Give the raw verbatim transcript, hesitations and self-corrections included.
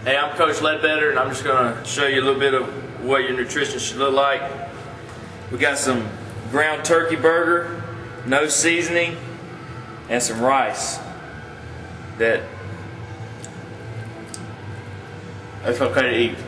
Hey, I'm Coach Ledbetter, and I'm just going to show you a little bit of what your nutrition should look like. We got some ground turkey burger, no seasoning, and some rice. That that's okay to eat.